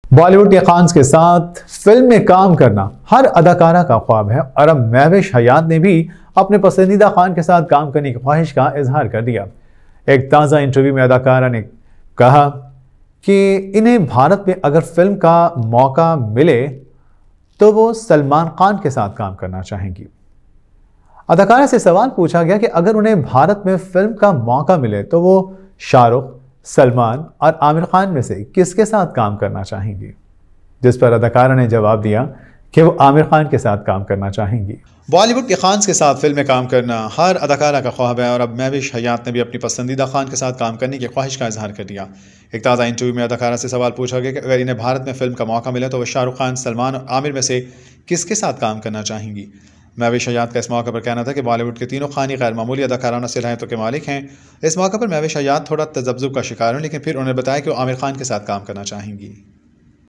बॉलीवुड के खान्स के साथ फिल्म में काम करना हर अदाकारा का ख्वाब है और अब महविश हयात ने भी अपने पसंदीदा खान के साथ काम करने की ख्वाहिश का इजहार कर दिया। एक ताज़ा इंटरव्यू में अदाकारा ने कहा कि इन्हें भारत में अगर फिल्म का मौका मिले तो वो सलमान खान के साथ काम करना चाहेंगी। अदाकारा से सवाल पूछा गया कि अगर उन्हें भारत में फिल्म का मौका मिले तो वो शाहरुख, सलमान और आमिर खान में से किसके साथ काम करना चाहेंगी, जिस पर अदाकारा ने जवाब दिया कि वो आमिर खान के साथ काम करना चाहेंगी। बॉलीवुड के खान्स के साथ फिल्म में काम करना हर अदाकारा का ख्वाब है और अब महविश हयात ने भी अपनी पसंदीदा खान के साथ काम करने की ख्वाहिश का इजहार कर दिया। एक ताज़ा इंटरव्यू में अदाकारा से सवाल पूछा गया कि अगर इन्हें भारत में फिल्म का मौका मिले तो वह शाहरुख खान, सलमान और आमिर में से किसके साथ काम करना चाहेंगी। महविश हयात का इस मौके पर कहना था कि बॉलीवुड के तीनों खानी गैर मामूली अदाकाराना सलाहियतों के मालिक हैं। इस मौके पर महविश हयात थोड़ा तजब्जुब का शिकार हैं, लेकिन फिर उन्होंने बताया कि वो आमिर खान के साथ काम करना चाहेंगी।